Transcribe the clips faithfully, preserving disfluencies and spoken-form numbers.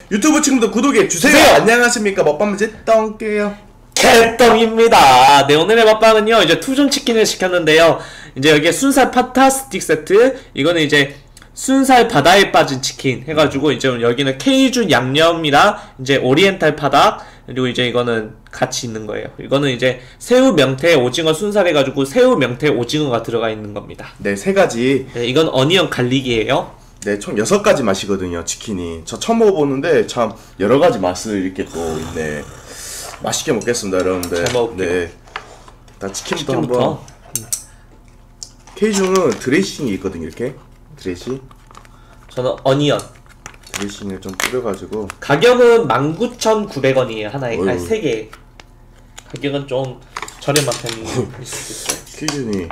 유튜브 친구들 구독해 주세요. 주세요. 안녕하십니까, 먹방문제 떵깨요 개떡입니다. 네, 오늘의 먹방은요, 이제 투존 치킨을 시켰는데요. 이제 여기에 순살 파타 스틱 세트, 이거는 이제 순살 바다에 빠진 치킨 해가지고, 이제 여기는 케이준 양념이랑 이제 오리엔탈 파닭, 그리고 이제 이거는 같이 있는 거예요. 이거는 이제 새우, 명태, 오징어 순살 해가지고 새우, 명태, 오징어가 들어가 있는 겁니다. 네, 세 가지. 네, 이건 어니언 갈릭이에요. 네, 총 여섯 가지 맛이거든요, 치킨이. 저 처음 먹어보는데 참 여러 가지 맛을 이렇게 또 있네. 맛있게 먹겠습니다, 여러분들. 잘 먹을게요. 네, 일단 치킨부터, 치킨부터. 한번. 케이준은 드레싱이 있거든요, 이렇게 드레싱. 저는 어니언. 드레싱을 좀 뿌려가지고. 가격은 만 구천구백 원이에요. 하나에. 어휴. 아니, 세 개. 가격은 좀 저렴한 편이 있을 수 있어요. 케이준이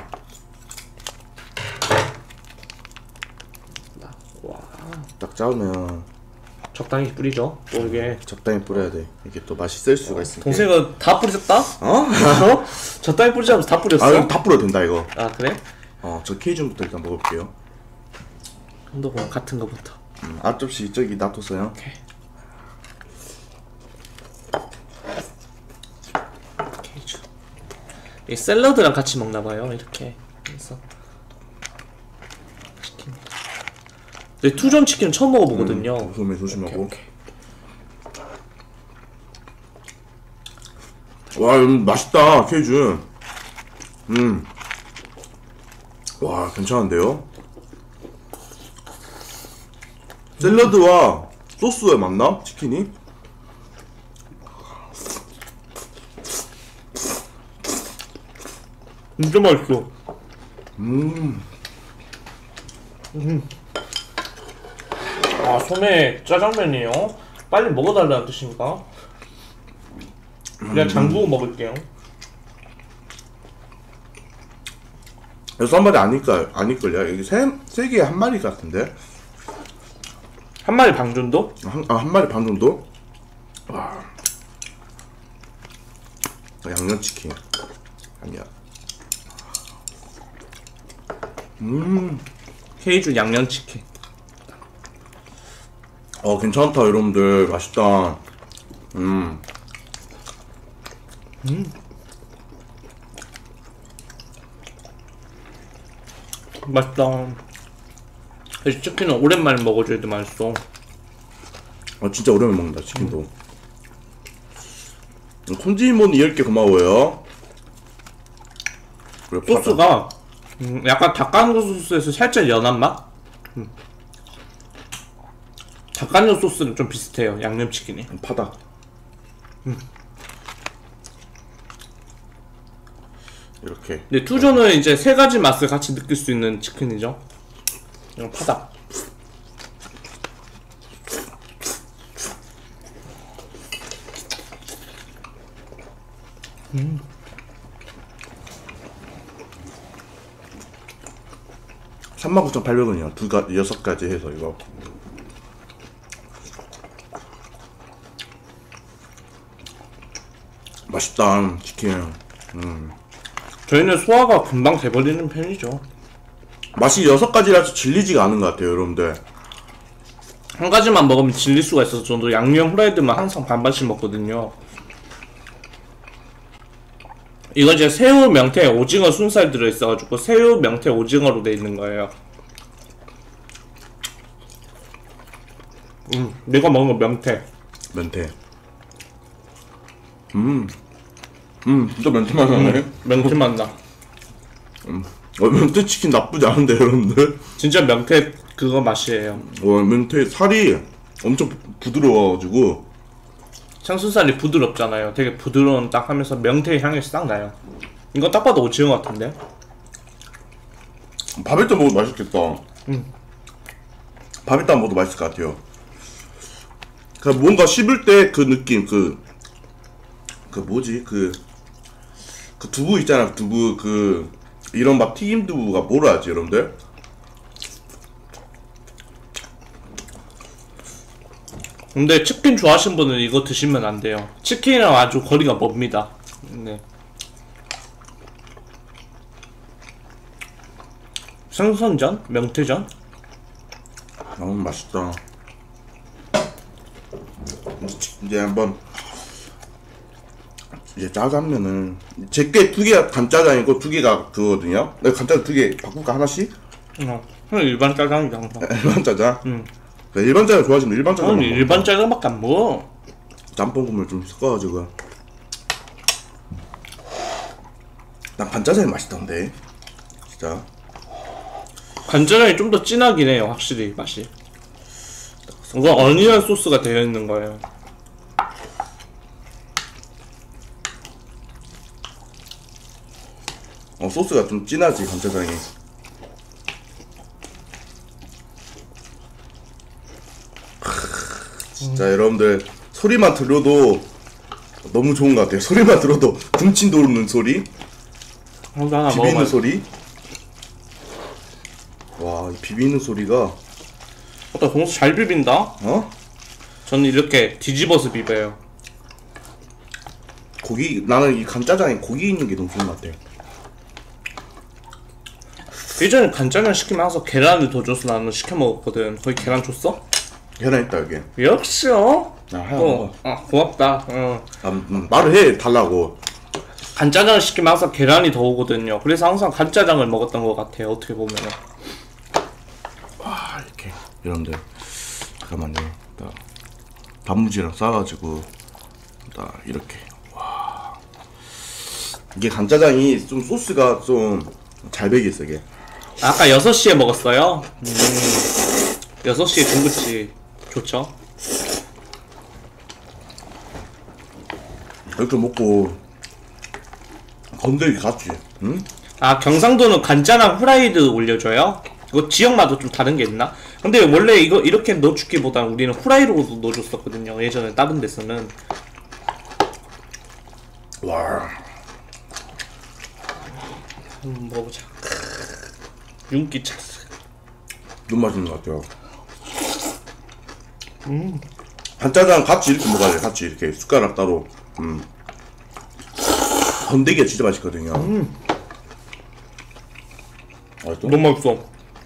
와, 딱 짜오면 적당히 뿌리죠. 또 이게 적당히 뿌려야 돼. 이게 또 맛이 셀 수가 있으니까. 동생은 다 뿌렸다? 어? 어? 적당히 뿌리지 않으면서 다 뿌렸어? 아, 이거 다 뿌려도 된다, 이거. 아, 그래? 어, 저 케이준부터 일단 먹어볼게요. 한도 그럼 같은 거부터. 음, 앞접시 저기 놔뒀어요. 오케이. 케이준. 이 샐러드랑 같이 먹나봐요. 이렇게. 그래서 치킨. 네, 투존 치킨 처음 먹어보거든요. 음, 소매 조심하고. 오케이, 오케이. 와, 음, 맛있다, 케이준. 음. 와, 괜찮은데요? 샐러드와 소스에 맞나? 치킨이? 진짜 맛있어. 음. 음. 아, 소매 짜장면이요? 빨리 먹어달라는 뜻인가? 그냥 장구고 먹을게요. 여기서 한 마리 아닐까, 아닐걸요? 여기 세, 세 개에 한 마리 같은데? 한 마리 반 정도? 한, 아, 한 마리 반 정도? 와. 양념치킨. 아니야. 음. 케이준 양념치킨. 어, 괜찮다, 여러분들. 맛있다. 음. 음. 맛있다. 이 치킨은 오랜만에 먹어줘도 맛있어. 아, 진짜 오랜만에 먹는다, 치킨도. 음. 콘지모니 열 개 고마워요. 그래, 소스가 음, 약간 닭강정 소스에서 살짝 연한 맛? 음. 닭강정 소스는 좀 비슷해요, 양념치킨이. 파닭. 음. 이렇게. 근데 투존은 이제 세 가지 맛을 같이 느낄 수 있는 치킨이죠. 이건 파닭. 음. 삼만 구천팔백 원이요. 두 가, 여섯 가지 해서 이거. 맛있다, 치킨. 음. 저희는 소화가 금방 돼버리는 편이죠. 맛이 여섯 가지라서 질리지가 않은 것 같아요, 여러분들. 한 가지만 먹으면 질릴 수가 있어서 저도 양념 후라이드만 항상 반반씩 먹거든요. 이거 이제 새우, 명태, 오징어 순살 들어있어가지고 새우, 명태, 오징어로 돼 있는 거예요. 음, 내가 먹은 거 명태. 면태. 음. 음, 진짜 면태 맛 나네. 음, 명태 맛나. 음. 어, 면태 치킨 나쁘지 않은데, 여러분들. 진짜 명태 그거 맛이에요. 와, 면태 살이 엄청 부- 부드러워가지고. 창순살이 부드럽잖아요. 되게 부드러운 딱 하면서 명태의 향이 싹 나요. 이거 딱 봐도 오징어 같은데? 밥일 때 먹어도 맛있겠다. 음. 밥일 때 먹어도 맛있을 것 같아요. 그 뭔가 씹을 때 그 느낌, 그, 그 뭐지, 그, 그 두부 있잖아, 두부, 그, 이런 막 튀김 두부가 뭐라 하지, 여러분들? 근데 치킨 좋아하시는 분은 이거 드시면 안 돼요. 치킨이랑 아주 거리가 멉니다. 네. 생선전? 명태전? 너무 맛있다. 이제 한번 이제 짜장면을 제게 두 개가 간짜장이고 두 개가 그거거든요. 내가 간짜장 두 개 바꿀까 하나씩? 어, 그냥 일반 짜장이다 항상. 일반 짜장. 응. 일반 짜장 좋아하시면 일반 짜장. 아니 일반 짜장밖에 안 먹어. 짬뽕 국물 좀 섞어가지고. 난 간짜장이 맛있던데. 진짜. 간짜장이 좀 더 진하긴 해요, 확실히 맛이. 이거 어니언 소스가 되어 있는 거예요. 어 소스가 좀 진하지 간짜장이. 진짜 여러분들 소리만 들어도 너무 좋은 것 같아요. 소리만 들어도 군침 도는 소리, 이거 하나 비비는 먹어봐. 소리. 와, 이 비비는 소리가 어, 나 동수 잘 비빈다. 어? 저는 이렇게 뒤집어서 비벼요. 고기 나는 이 간짜장에 고기 있는 게 너무 좋은 것 같아. 예전에 간짜장 시키면 항상 계란을 더 줘서 나는 시켜 먹었거든. 거기 계란 줬어? 계란 있다 여기. 역시요. 야, 하나 어, 먹어. 아 고맙다. 어. 아, 음, 말을 해 달라고. 간짜장을 시키면 항상 계란이 더 오거든요. 그래서 항상 간짜장을 먹었던 것 같아요. 어떻게 보면은. 와 이렇게 여러분들 잠깐만요. 딱 단무지랑 싸가지고 딱 이렇게. 와 이게 간짜장이 좀 소스가 좀 잘 배겼어 이게. 아까 여섯 시에 먹었어요. 음. 여섯 시에 중국집 좋죠. 이렇게 먹고 건더기 같이. 응? 아 경상도는 간짜장 후라이드 올려줘요? 이거 지역마다 좀 다른 게 있나? 근데 원래 이거 이렇게 넣어주기보단 우리는 후라이드로 넣어줬었거든요. 예전에 다른 데서는. 와 한번 먹어보자. 윤기 찼어. 너무 맛있는 것 같아요. 음. 간짜장 같이 이렇게 먹어야 돼. 같이 이렇게 숟가락 따로. 음. 건더기가 진짜 맛있거든요. 음. 맛있어? 너무 맛있어.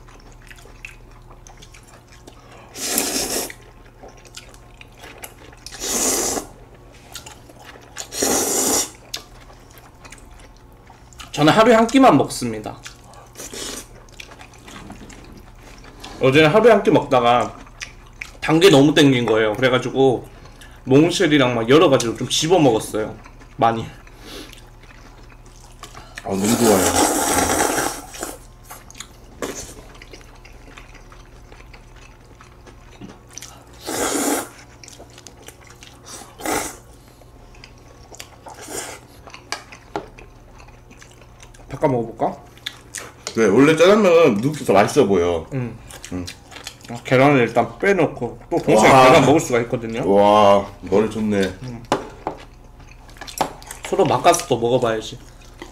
저는 하루에 한 끼만 먹습니다. 어제는 하루에 한 끼 먹다가 단 게 너무 땡긴 거예요. 그래가지고 몽쉘이랑 막 여러 가지로 좀 집어 먹었어요. 많이. 아 너무 좋아요. 바꿔 먹어볼까? 그래 원래 짜장면은 누uk에서 맛있어 보여. 응. 응. 아, 계란을 일단 빼놓고 또 동시에 와. 계란 먹을 수가 있거든요. 와 머리 좋네. 서로 맛가스도 먹어봐야지.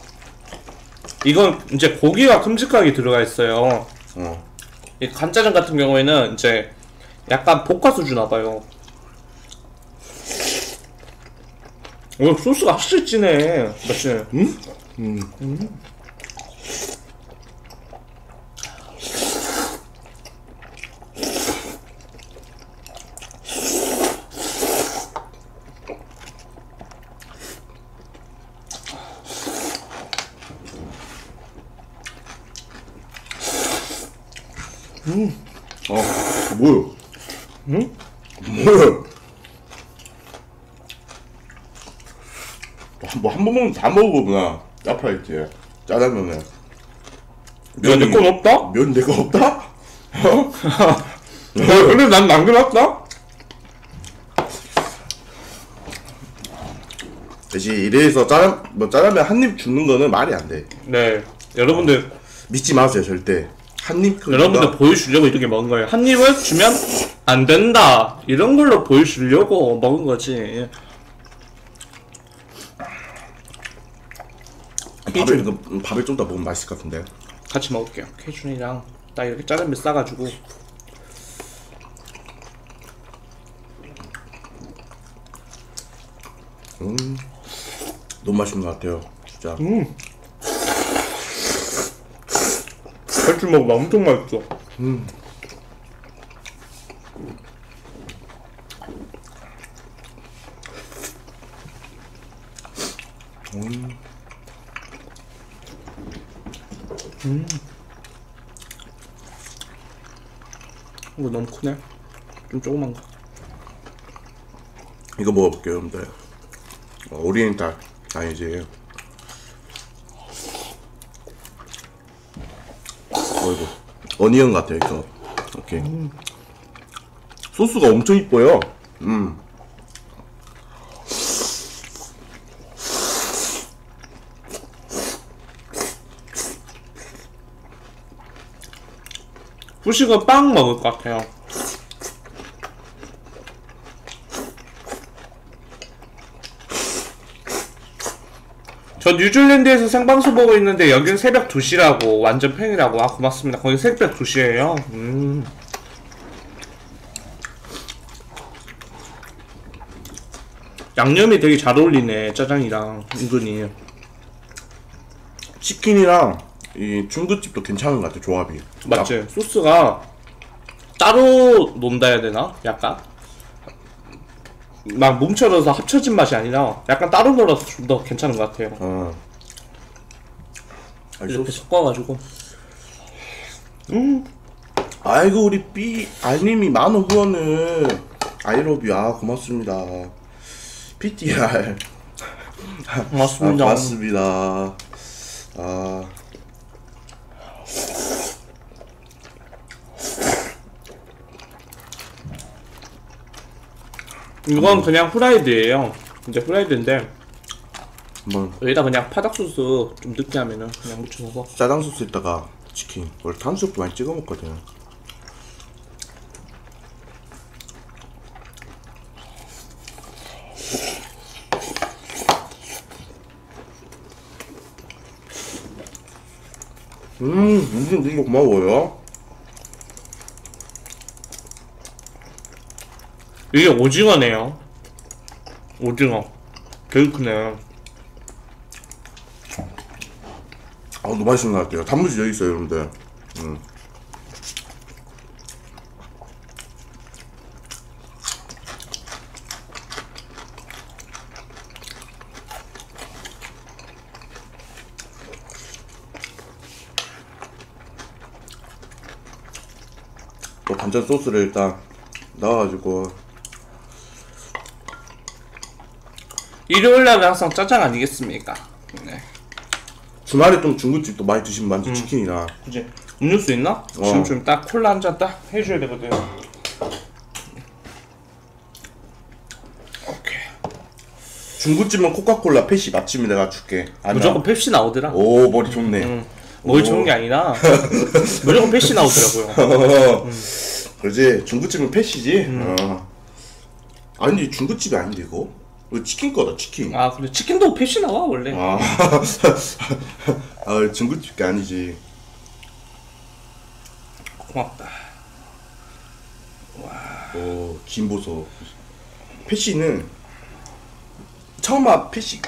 이건 이제 고기가 큼직하게 들어가 있어요. 어. 이 간짜장 같은 경우에는 이제 약간 볶아서 주나봐요. 오 소스가 확실히 진해. 맛있네. 응? 음. 음. 음. 어 뭐야? 응? 뭐야? 뭐한 번 먹으면 다 먹어보구나. 짜파게티 짜장면에. 야, 내 건 없다? 면 내거 없다? 어? 그래, 난 남겨놨다? 대신 이래서 짜장 뭐 짜장면 한 입 주는 거는 말이 안 돼. 네. 여러분들, 믿지 마세요 절대. 한 입. 여러분들 보여주려고 이렇게 먹은 거예요. 한 입을 주면 안 된다. 이런 걸로 보여주려고 먹은 거지. 밥을 이거 밥을 좀 더 먹으면 맛있을 것 같은데. 같이 먹을게요. 케이준이랑 딱 이렇게 짜장면 싸가지고. 음 너무 맛있는 것 같아요 진짜. 음. 같이 먹으면 엄청 맛있어. 음. 음. 음. 이거 너무 크네. 좀 조그만 거. 이거 먹어볼게요, 여러분들. 어, 오리엔탈 아니지. 어이구, 어니언 같아 이거. 오케이. 음. 소스가 엄청 이뻐요. 음. 후식은 빵 먹을 것 같아요. 저 뉴질랜드에서 생방송 보고 있는데 여기는 새벽 두 시라고. 완전 팬이라고. 아, 고맙습니다. 거기 새벽 두 시에요. 음. 양념이 되게 잘 어울리네, 짜장이랑. 은근히. 치킨이랑 이 중국집도 괜찮은 것 같아, 조합이. 맞지? 소스가 따로 논다 해야 되나? 약간? 막 뭉쳐져서 합쳐진 맛이 아니라 약간 따로 놀아서 좀 더 괜찮은 것 같아요. 어. 아이, 이렇게 소스. 섞어가지고. 음. 아이고, 우리 삐 알님이 만원 후원을. 아이러뷰. 아, 고맙습니다. 피티알. 고맙습니다. 아, 고맙습니다. 아. 이건 그냥 후라이드예요. 이제 후라이드인데 한번 여기다 그냥 파닭 소스 좀 느끼하면은 그냥 묻혀서. 짜장 소스에다가 치킨. 원래 탕수육도 많이 찍어 먹거든. 음, 무슨 이거 고마워요. 이게 오징어네요. 오징어. 되게 크네. 아, 너무 맛있는 것 같아요. 단무지 여기 있어요, 여러분들. 음. 또 반찬 소스를 일단 넣어가지고. 일요일날은 항상 짜장 아니겠습니까? 네. 주말에 좀 중국집도 많이 드시면 많죠. 음. 치킨이나. 그치? 음료수 있나? 어. 지금 좀 딱 콜라 한 잔 딱 해줘야 되거든. 오케이. 중국집은 코카콜라 펫시 맞춤이 내가 줄게. 아니야. 무조건 펩시 나오더라. 오, 머리 좋네. 응. 머리 좋은 게 아니라 무조건 펩시 나오더라고요. 음. 그렇지. 중국집은 펫시지. 음. 어. 아니, 중국집이 아닌데 이거? 이거 치킨 거다, 치킨. 아, 근데 치킨도 펩시 나와 원래. 아, 아, 중국집 게 아니지. 고맙다. 오, 김보소. 펫시는 처음 와 펫시.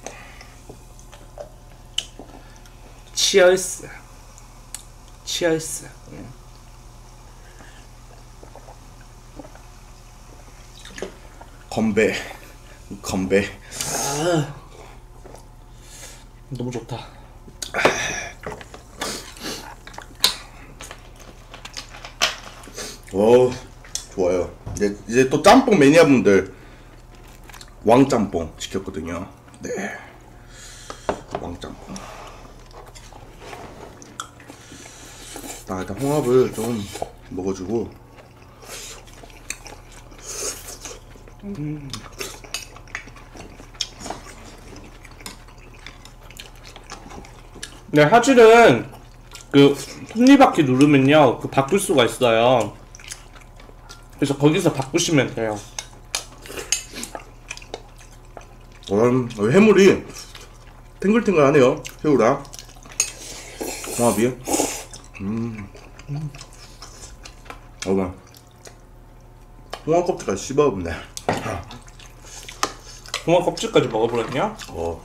치얼스. 치얼스. 응. 건배. 건배. 아, 너무 좋다. 오, 좋아요. 이제 이제 또 짬뽕 매니아 분들 왕짬뽕 시켰거든요. 네, 왕짬뽕. 나 일단 홍합을 좀 먹어주고. 음. 네, 화질은 그 톱니바퀴 누르면요, 그 바꿀 수가 있어요. 그래서 거기서 바꾸시면 돼요. 음, 해물이 탱글탱글하네요. 새우랑 홍합이. 음. 어머. 홍합 껍질까지 씹어없네. 홍합 껍질까지 먹어버렸냐? 어.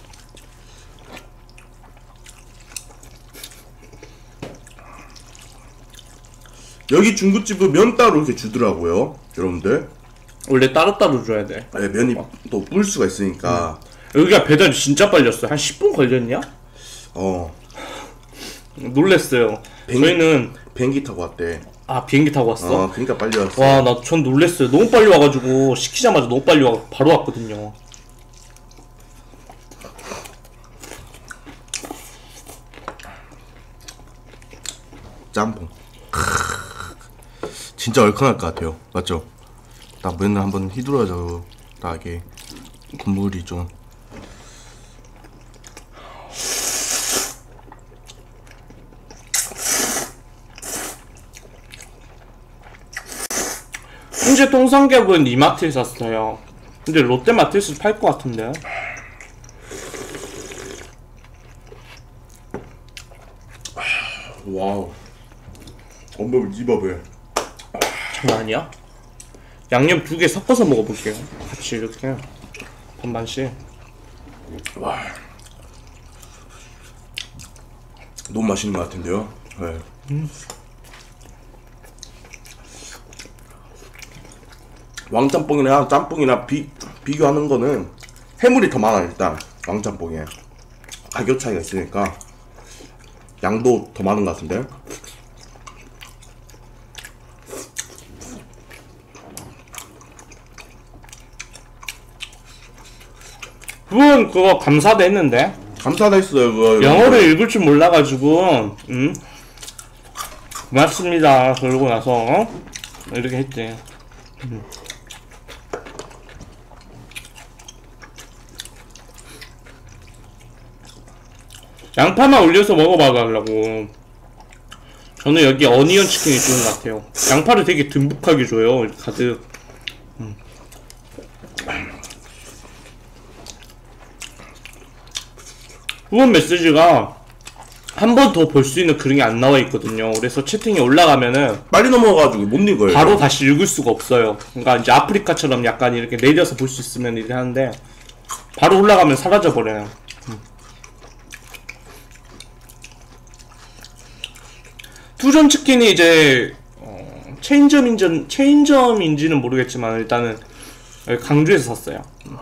여기 중국집은 면 따로 이렇게 주더라고요, 여러분들. 원래 따로따로 줘야 돼. 네, 면이 또 불 수가 있으니까. 여기가 배달이 진짜 빨렸어요. 한 십 분 걸렸냐? 어. 놀랬어요. 비행기, 저희는 비행기 타고 왔대. 아 비행기 타고 왔어? 어, 그러니까 빨리 왔어. 와, 나 전 놀랬어요. 너무 빨리 와가지고 시키자마자 너무 빨리 와 바로 왔거든요. 짬뽕. 진짜 얼큰할 것 같아요. 맞죠? 딱 맨날 한번 휘둘러져. 딱 이게 국물이 좀. 훈제 통삼겹은 이마트에서 샀어요. 근데 롯데마트에서 팔 것 같은데. 와우. 온몸을 입어버려. 장난 아니야? 양념 두 개 섞어서 먹어볼게요. 같이 이렇게 반반씩. 와. 너무 맛있는 것 같은데요. 네. 음. 왕짬뽕이나 짬뽕이나 비, 비교하는 거는 해물이 더 많아. 일단 왕짬뽕에 가격 차이가 있으니까 양도 더 많은 것 같은데. 그건 그거 감사도 했는데 감사도 했어요. 그거 영어를 읽을 줄 몰라가지고 음 고맙습니다 그러고 나서 어? 이렇게 했지. 음. 양파만 올려서 먹어봐달라고. 저는 여기 어니언 치킨이 좋은 것 같아요. 양파를 되게 듬뿍하게 줘요. 가득. 음. 후원 메시지가 한 번 더 볼 수 있는 그런 게 안 나와 있거든요. 그래서 채팅이 올라가면은 빨리 넘어가가지고 못 읽어요. 바로 다시 읽을 수가 없어요. 그러니까 이제 아프리카처럼 약간 이렇게 내려서 볼 수 있으면 이렇게 하는데 바로 올라가면 사라져 버려요. 음. 퓨전 치킨이 이제 어, 체인점인지 체인점인지는 모르겠지만 일단은 강주에서 샀어요. 음.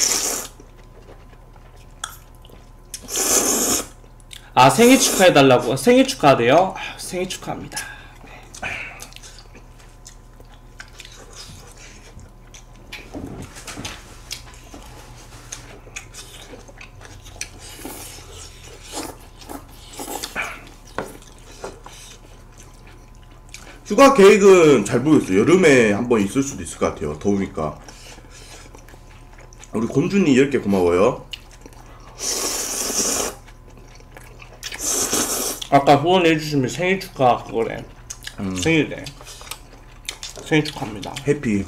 아 생일 축하해달라고. 생일 축하하대요? 아, 생일 축하합니다. 네. 휴가 계획은 잘 모르겠어요. 여름에 한번 있을 수도 있을 것 같아요. 더우니까. 우리 곤준이 열 개 고마워요. 아까 후원해주시면 생일 축하 그거래. 음. 생일이래. 생일 축하합니다. 해피.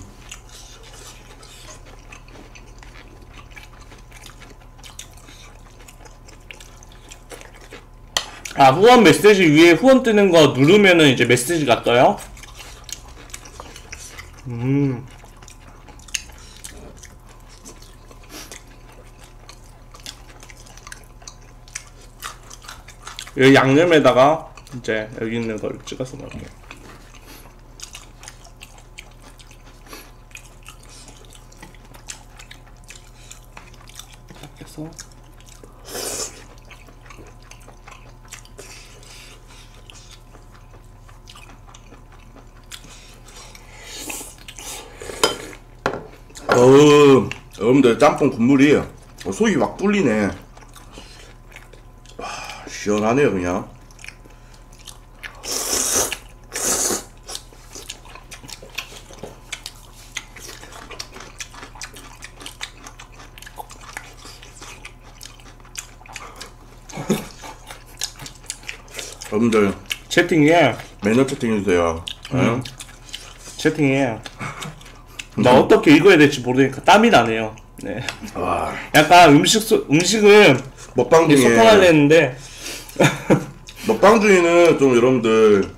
아 후원 메시지 위에 후원 뜨는 거 누르면은 이제 메시지가 떠요? 음. 여기 양념에다가 이제 여기 있는 걸 찍어서 넣을게요. 이렇게 해서 어우, 여러분들 짬뽕 국물이 어, 속이 막 뚫리네. 와, 시원하네요 그냥. 여러분들 채팅에 매너 채팅해주세요. 음. 채팅에 나 어떻게 읽어야 될지 모르니까 땀이 나네요. 네. 와, 약간 음식 소, 음식은 먹방 중에 소통하려 했는데 먹방 중에는 좀 여러분들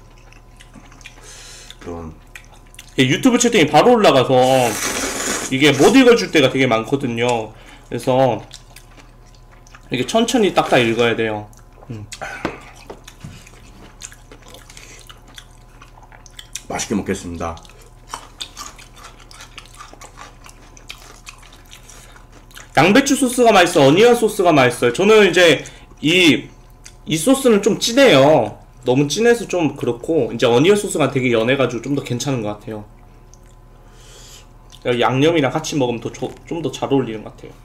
좀 유튜브 채팅이 바로 올라가서 이게 못 읽어줄 때가 되게 많거든요. 그래서 이게 천천히 딱딱 읽어야 돼요. 음. 맛있게 먹겠습니다. 양배추 소스가 맛있어, 어니언 소스가 맛있어요. 저는 이제 이, 이 소스는 좀 진해요. 너무 진해서 좀 그렇고, 이제 어니언 소스가 되게 연해가지고 좀 더 괜찮은 것 같아요. 양념이랑 같이 먹으면 더 좀 더 잘 어울리는 것 같아요.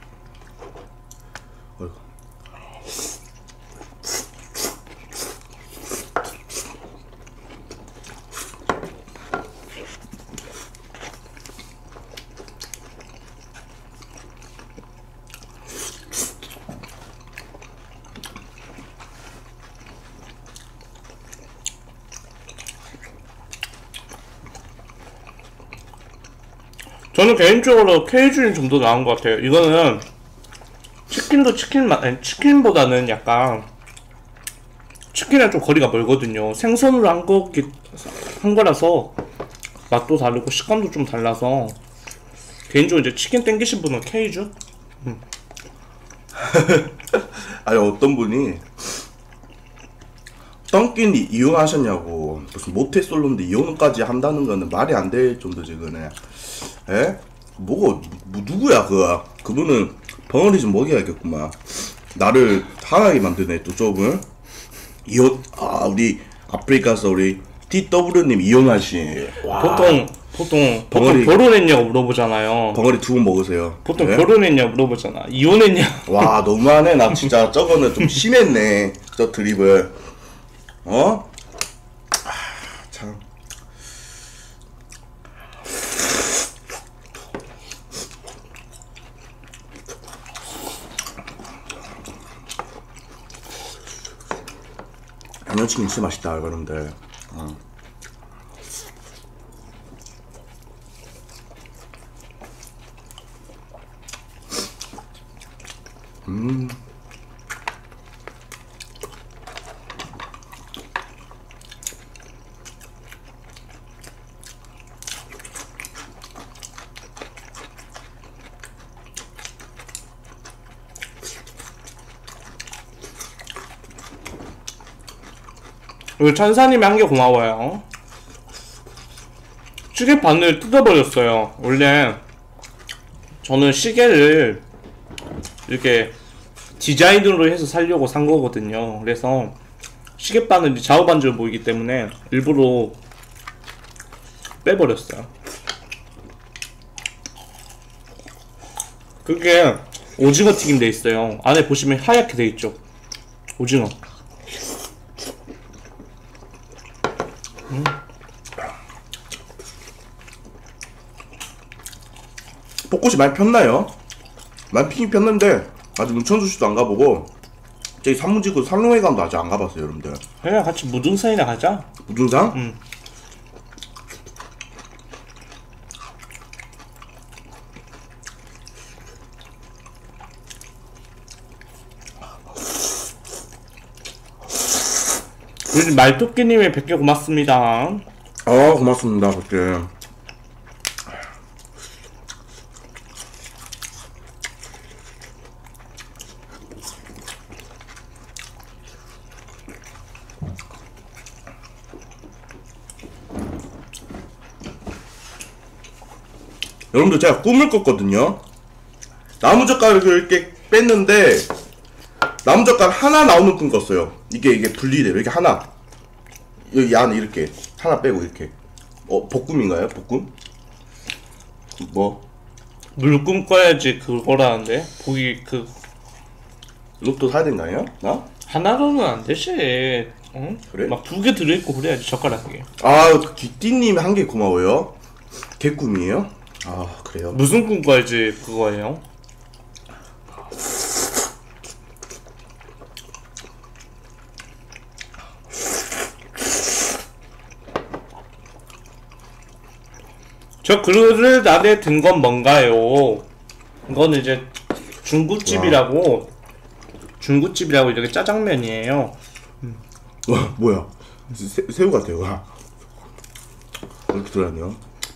저는 개인적으로 케이준이 좀 더 나은 것 같아요. 이거는 치킨도 치킨 맛, 아니 치킨보다는 약간 치킨이랑 좀 거리가 멀거든요. 생선으로 한 거, 한 거라서 맛도 다르고 식감도 좀 달라서 개인적으로 이제 치킨 땡기신 분은 케이준? 음. 아니 어떤 분이 던킨 이용하셨냐고. 무슨 모태솔로인데 이용까지 한다는 거는 말이 안 될 정도지 그네. 에? 뭐고 뭐, 누구야 그거. 그분은 벙어리 좀 먹여야겠구만. 나를 화나게 만드네 또 조금. 이혼 아 우리 아프리카에서 우리 티더블유님 이혼하신. 보통 보통 보통 벙어리. 결혼했냐고 물어보잖아요. 벙어리 두 번 먹으세요. 보통 네? 결혼했냐고 물어보잖아. 이혼했냐? 와 너무하네. 나 진짜 저거는 좀 심했네. 저 드립을. 어? 아, 참. 양념치킨 진짜 맛있다 여러분들. 어. 음. 이거 천사님이 한 게 고마워요. 시계 바늘 뜯어버렸어요. 원래 저는 시계를 이렇게 디자인으로 해서 살려고 산 거거든요. 그래서 시계 바늘이 좌우 반전 보이기 때문에 일부러 빼버렸어요. 그게 오징어 튀김 돼 있어요. 안에 보시면 하얗게 돼 있죠. 오징어. 음. 벚꽃이 많이 폈나요? 많이 피긴 폈는데 아직 문천수시도 안 가보고 저기 산문지구 산롱회관도 아직 안 가봤어요 여러분들. 그냥 같이 무등산이나 가자. 무등산? 응. 우리 말토끼님이 백 개 고맙습니다. 아 고맙습니다 그렇게. 여러분들 제가 꿈을 꿨거든요. 나무젓가락을 이렇게 뺐는데 나무젓가락 하나 나오는 꿈 꿨어요. 이게 이게 분리돼요. 이렇게 하나 여기 안에 이렇게 하나 빼고 이렇게. 어 볶음인가요? 볶음? 뭐? 물꿈 꿔야지 그거라는데 보기 그 로또 사야 된다요? 나? 하나로는 안 되지. 응? 그래? 막 두 개 들어있고 그래야지 젓가락에. 아 기띠님 한 개 고마워요. 개꿈이에요? 아 그래요? 무슨 꿈 꿔야지 그거예요? 저 그릇 안에 든 건 뭔가요? 이거는 이제 중국집이라고 중국집이라고 이렇게 짜장면이에요. 와 뭐야? 새, 새우 같아요. 와. 이렇게 들어갔네요.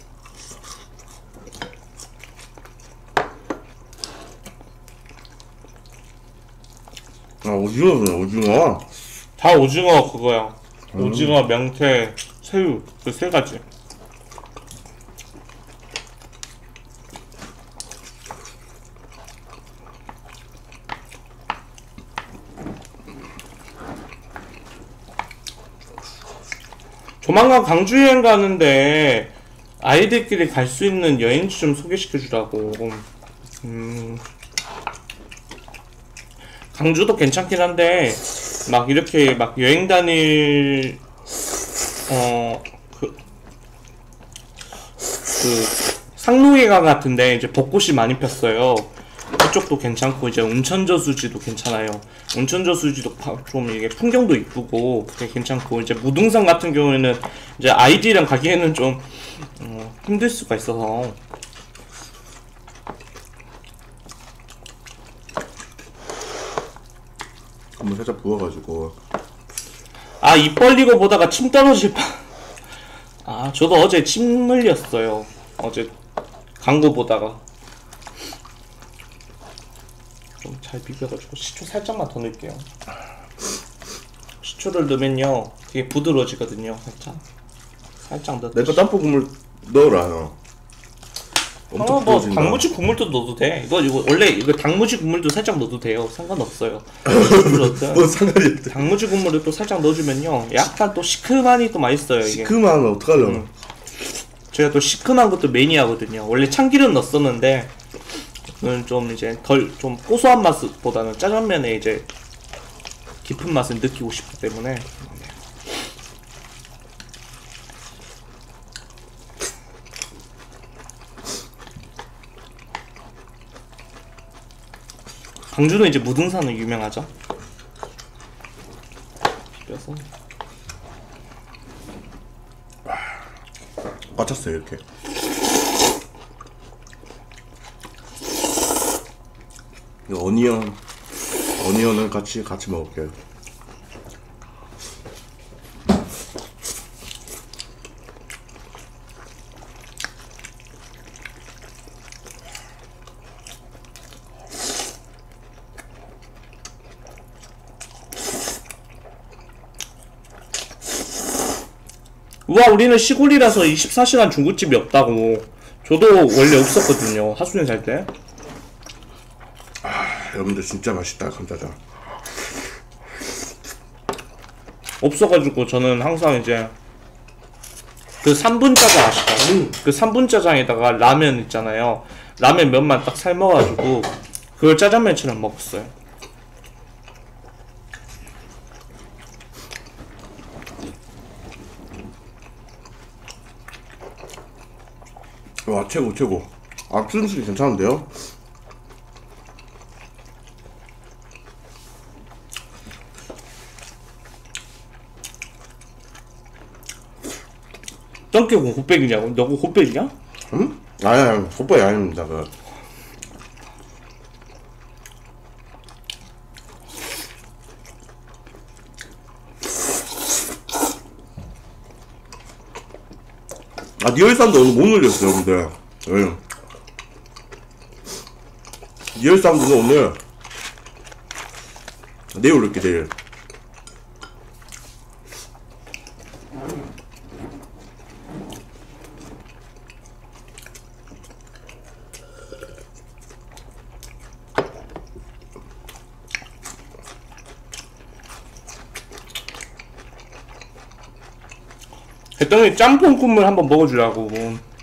아 오징어네 오징어. 다 오징어 그거야. 음. 오징어, 명태, 새우 그 세 가지. 조만간 광주 여행 가는데 아이들끼리 갈 수 있는 여행지 좀 소개시켜 주라고. 음, 광주도 괜찮긴 한데 막 이렇게 막 여행 다닐 어 그 그 상록회관 같은데 이제 벚꽃이 많이 폈어요. 그쪽도 괜찮고 이제 운천저수지도 괜찮아요. 운천저수지도 좀 이게 풍경도 이쁘고 되게 괜찮고 이제 무등산 같은 경우에는 이제 아이들이랑 가기에는 좀 어, 힘들 수가 있어서 한번 살짝 부어가지고. 아, 입 벌리고 보다가 침 떨어질 뻔. 아, 저도 어제 침 흘렸어요. 어제 광고 보다가. 좀 잘 비벼가지고 시초 살짝만 더 넣을게요. 시초를 넣으면요 되게 부드러워지거든요. 살짝 살짝 넣. 내거 짬뽕 국물 넣어라 형. 엄청 어, 뭐 부드러워진다. 당무지 국물도 넣어도 돼. 이거 이거 원래 이거 당무지 국물도 살짝 넣어도 돼요. 상관없어요. 그렇든 뭐 상관이 없대. 당무지 국물을 또 살짝 넣어주면요 약간 또 시큼하니 또 맛있어요. 이게. 시큼한 어떡하려나. 음. 제가 또 시큼한 것도 매니아거든요. 원래 참기름 넣었었는데 음, 좀 이제 덜 좀 고소한 맛보다는 짜장면에 이제 깊은 맛을 느끼고 싶기 때문에. 광주는 이제 무등산은 유명하죠. 비벼서 꽉찼어요 이렇게. 이 어니언 어니언을 같이 같이 먹을게요. 우와, 우리는 시골이라서 이십사 시간 중국집이 없다고. 저도 원래 없었거든요, 하수인 살 때. 여러분들 진짜 맛있다 감자전. 없어가지고 저는 항상 이제 그 삼 분 짜장 아시죠? 음. 그 삼 분 짜장에다가 라면 있잖아요. 라면 면만 딱 삶아가지고 그걸 짜장면처럼 먹었어요. 와 최고 최고. 아 수준술이 괜찮은데요? 짱깨고 곱빼기냐고? 너고 곱빼기냐? 응? 아니 아니 호빠이 아닙니다. 그 아, 니얼산도 오늘 못 올렸어요, 여러분들. 예. 니얼산도 오늘 내일 올릴게, 내일. 했더니 짬뽕 국물 한번 먹어주라고.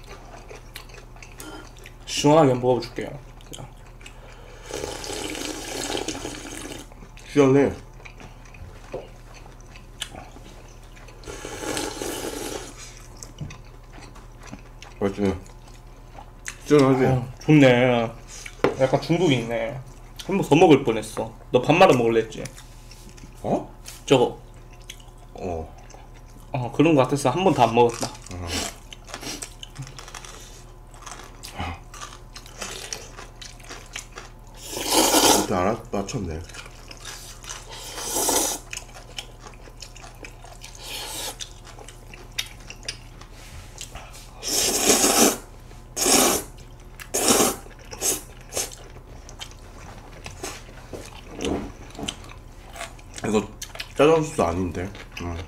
시원하게 한번 먹어줄게요. 시원해. 맛있네. 시원하지? 어, 좋네. 약간 중독이 있네. 한 번 더 먹을 뻔했어. 너 밥 말아 먹을래 했지? 어? 저거. 어. 어, 그런 거 같아서 한 번 더 안 먹었다. 어. 일단 알아 맞췄네. 이거 짜장 소스 아닌데. 음.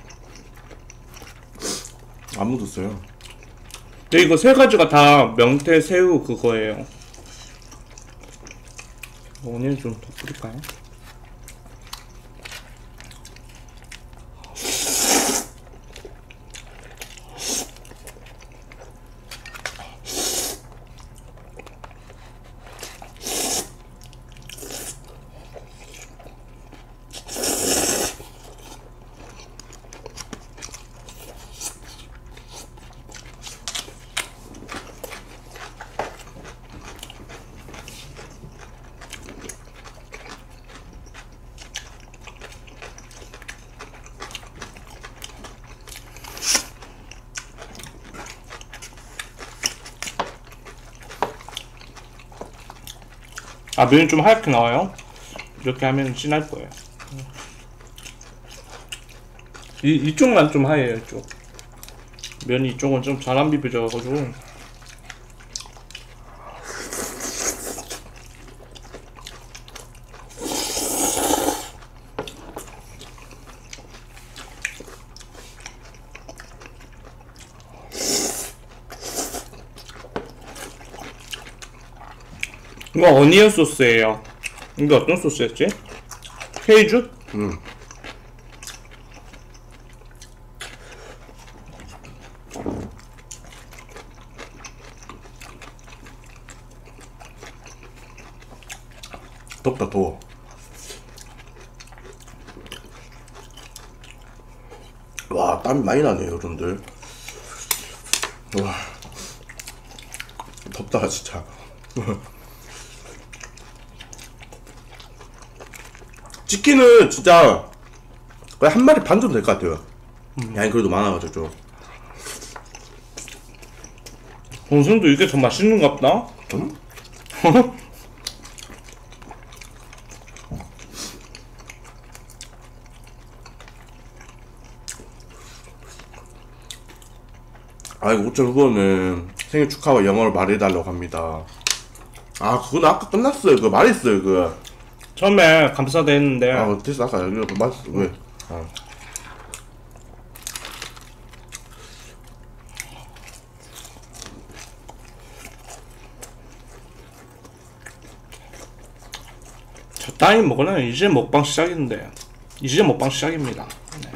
안 묻었어요. 근데 이거 세 가지가 다 명태 새우 그거예요. 오늘 좀 더 뿌릴까요? 아, 면이 좀 하얗게 나와요? 이렇게 하면 진할 거예요. 이, 이쪽만 좀 하얘요, 이쪽. 면이 이쪽은 좀 잘 안 비벼져가지고. 이거 어니언 소스예요. 이게 어떤 소스였지? 케이주? 음. 덥다 더워. 와, 땀이 많이 나네요 여러분들. 와, 덥다 진짜. 치킨은 진짜 거의 한 마리 반 정도 될 것 같아요. 음. 양이 그래도 많아가지고 좀. 동생도 이게 더 맛있는갑다? 음? 아이고, 오천 후보는 생일 축하와 영어를 말해달라고 합니다. 아, 그건 아까 끝났어요. 그거 말했어요. 그거. 처음에 감사도 했는데. 아, 됐어. 아까 이거 말했어. 왜? 아. 적당히 먹으면 이제 먹방 시작인데. 이제 먹방 시작입니다. 네.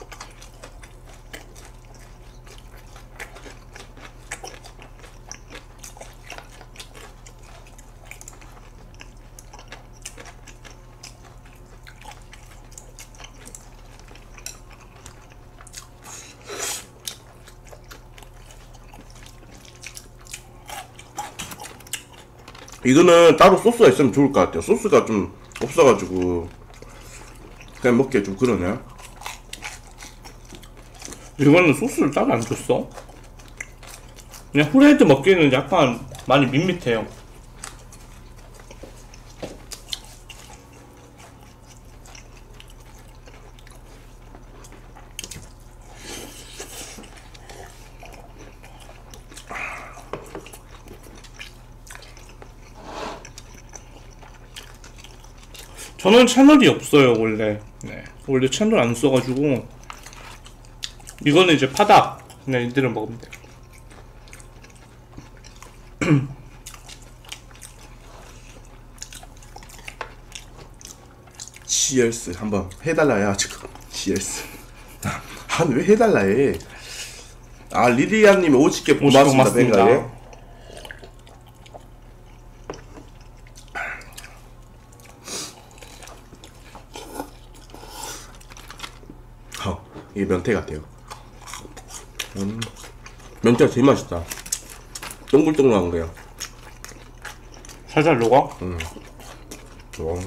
이거는 따로 소스가 있으면 좋을 것 같아요. 소스가 좀 없어가지고 그냥 먹기에 좀 그러네. 이거는 소스를 따로 안 줬어? 그냥 후라이드 먹기에는 약간 많이 밋밋해요. 저는 채널이 없어요 원래. 네. 원래 채널 안 써가지고 이거는 이제 파닭 그냥 이들을 먹으면 돼요. 치얼스 한번 해달라야 지금. 치얼스. 한 왜 해달라 해. 아, 리리아님이 오십 개 고맙습니다. 고맙습니다. 뱅가에. 어, 이게 면태 같아요. 음, 면태가 제일 맛있다. 동글동글한 거요. 살살 녹아? 음. 어.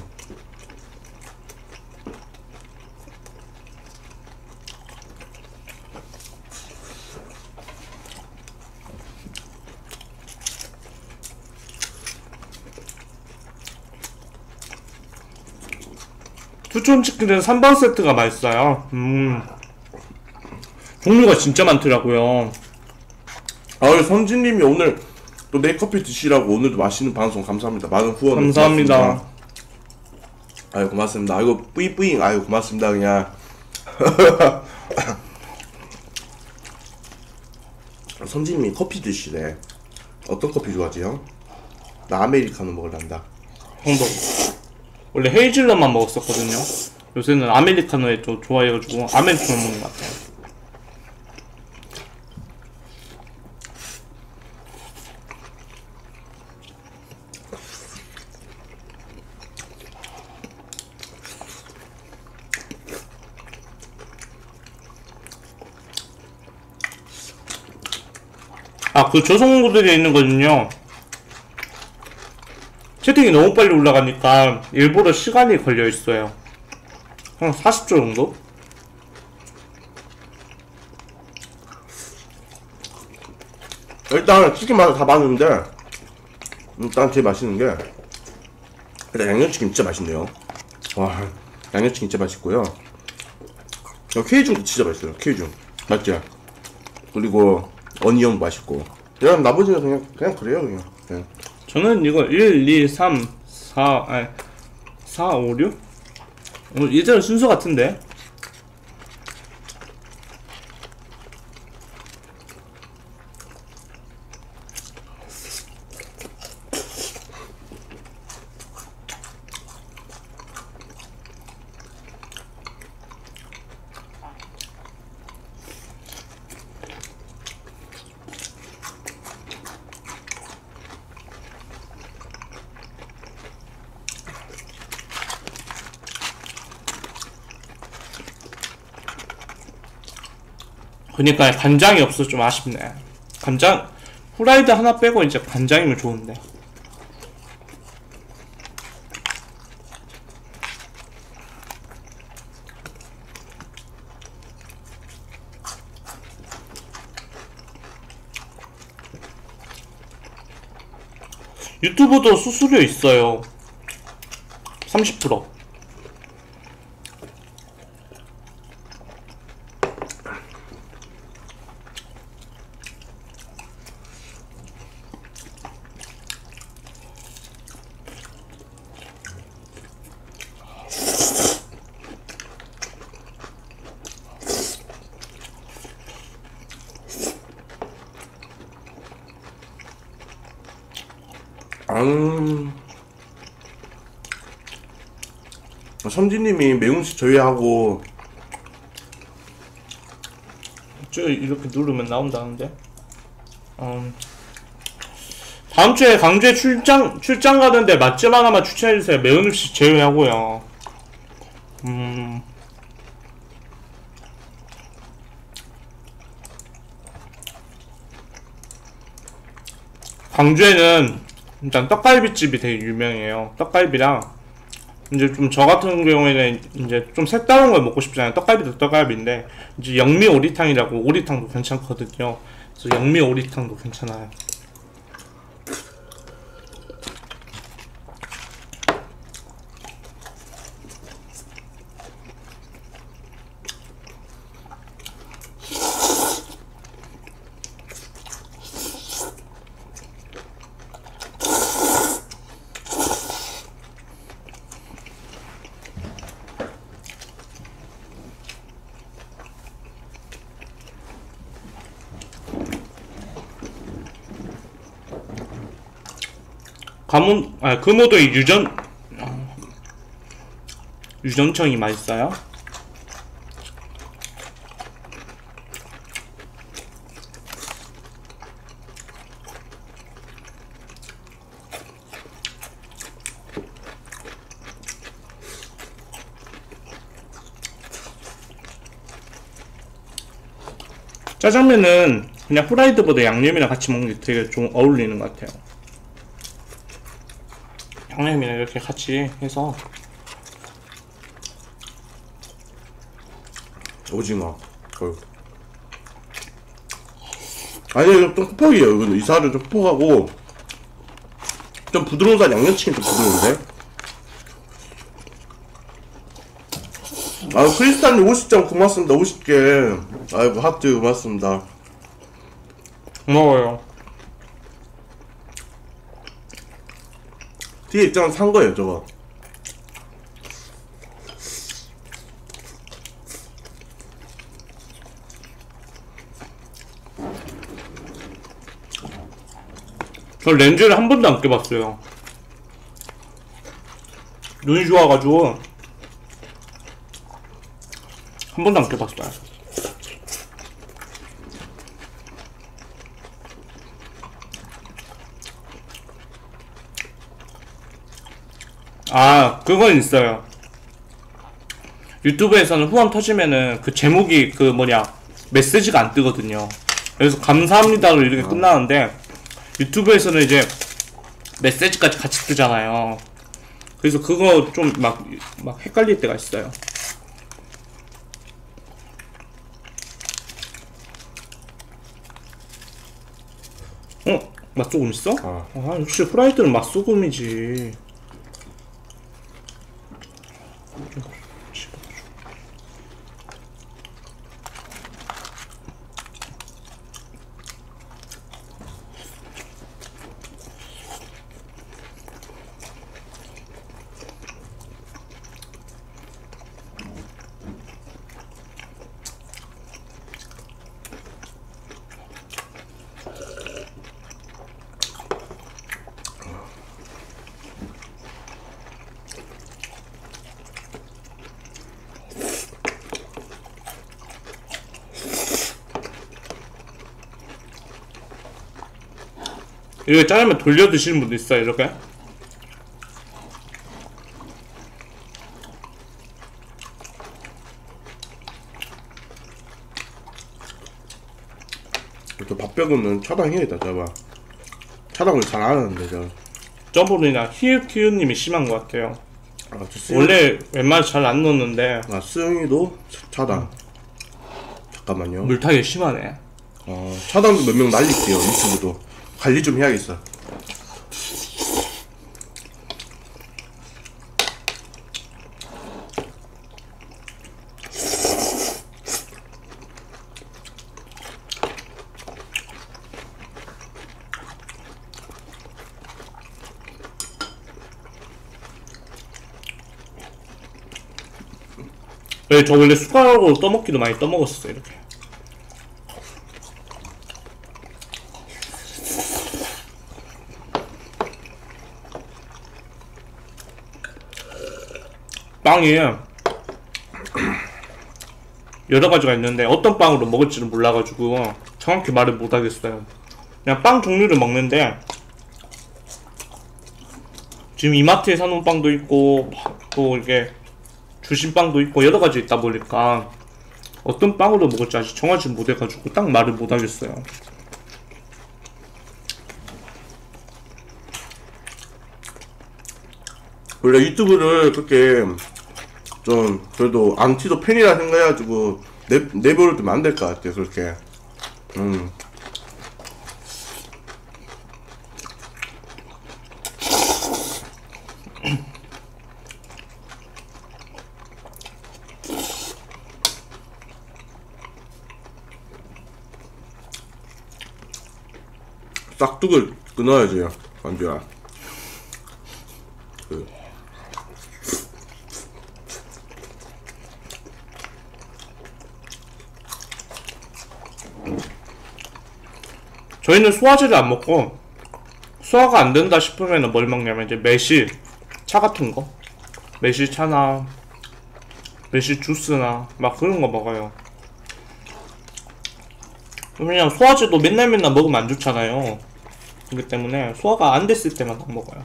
투촌치킨은 삼 번 세트가 맛있어요. 음. 종류가 진짜 많더라고요. 아, 선진님이 오늘 또 내 커피 드시라고 오늘도 맛있는 방송 감사합니다. 많은 후원 감사합니다. 고맙습니다. 아유, 고맙습니다. 아이고, 뿌잉뿌잉. 아유, 고맙습니다. 그냥. 선진님이 커피 드시래. 어떤 커피 좋아하지, 형? 나 아메리카노 먹으란다. 형도 원래 헤이즐넛만 먹었었거든요. 요새는 아메리카노에 좀 좋아해가지고 아메리카노 먹는 것 같아요. 아, 그 조성구들이 있는 거는요. 채팅이 너무 빨리 올라가니까 일부러 시간이 걸려 있어요. 한 사십 초 정도? 일단 치킨 맛을 다 봤는데 일단 제일 맛있는 게 일단 양념치킨 진짜 맛있네요. 와, 양념치킨 진짜 맛있고요. 케이중도 진짜 맛있어요. 케이중 맞죠? 그리고 어니언 맛있고. 그냥 나머지는 그냥 그냥 그래요 그냥. 그냥. 저는 이거 일, 이, 삼, 사, 아니 사, 오, 육? 어, 예전 순서 같은데? 그니까 간장이 없어서 좀 아쉽네. 간장 후라이드 하나 빼고 이제 간장이면 좋은데. 유튜브도 수수료 있어요. 삼십 퍼센트. 음. 섬지님이 매운식 저희하고 저 이렇게 누르면 나온다는데. 음. 다음 주에 강주에 출장 출장 가는데 맛집 하나만 추천해 주세요. 매운 음식 제외하고요. 음. 광주에는 일단 떡갈비집이 되게 유명해요. 떡갈비랑 이제 좀 저 같은 경우에는 이제 좀 색다른 걸 먹고 싶잖아요. 떡갈비도 떡갈비인데 이제 영미 오리탕이라고, 오리탕도 괜찮거든요. 그래서 영미 오리탕도 괜찮아요. 가문, 아, 금오도의 유전, 유전청이 맛있어요? 짜장면은 그냥 후라이드보다 양념이랑 같이 먹는 게 되게 좀 어울리는 것 같아요. 양념이랑 이렇게 같이 해서. 오징어. 어휴. 아니 이거 좀 퍽퍽이에요. 이거 이 살은 좀 퍽퍽하고 좀 부드러운 살 양념치킨 좀 부드러운데. 아 크리스탈님 오십 점 고맙습니다. 오십 개. 아이고 하트 고맙습니다. 고마워요. 뒤에 있잖아 산 거예요 저거. 저 렌즈를 한 번도 안 껴봤어요. 눈이 좋아가지고 한 번도 안 껴봤어요. 아, 그건 있어요. 유튜브에서는 후원 터지면은 그 제목이 그 뭐냐 메시지가 안 뜨거든요. 그래서 감사합니다로 이렇게 끝나는데 유튜브에서는 이제 메시지까지 같이 뜨잖아요. 그래서 그거 좀 막 막 헷갈릴 때가 있어요. 어? 맛소금 있어? 아. 아, 역시 후라이드는 맛소금이지. 이거 자르면 돌려 드시는 분도 있어요, 이렇게. 또 밥벽은 차당해야겠다, 저봐. 차당을 잘 안 하는데, 저. 저분이나 히읗히읗님이 심한 것 같아요. 아, 저 쓰... 원래 웬만해서 잘 안 넣는데. 아, 수영이도 차당. 잠깐만요. 물타기 심하네. 어, 차당도 몇 명 날릴게요, 유튜브도. 관리 좀 해야겠어. 네, 저 원래 숟가락으로 떠먹기도 많이 떠먹었어요, 이렇게. 빵이 여러 가지가 있는데 어떤 빵으로 먹을지를 몰라가지고 정확히 말을 못하겠어요. 그냥 빵 종류를 먹는데 지금 이마트에 사놓은 빵도 있고 또 이렇게 주신 빵도 있고 여러 가지 있다 보니까 어떤 빵으로 먹을지 아직 정하지 못해가지고 딱 말을 못하겠어요. 원래 유튜브를 그렇게 좀 그래도 안티도 팬이라 생각해가지고 내, 내버려 두면 안 될 것 같아요, 그렇게. 음. 싹둑을 끊어야지, 안주야. 그. 저희는 소화제를 안 먹고 소화가 안 된다 싶으면 뭘 먹냐면 이제 매실 차 같은 거, 매실 차나 매실 주스나 막 그런 거 먹어요. 왜냐면 소화제도 맨날 맨날 먹으면 안 좋잖아요. 그렇기 때문에 소화가 안 됐을 때만 딱 먹어요.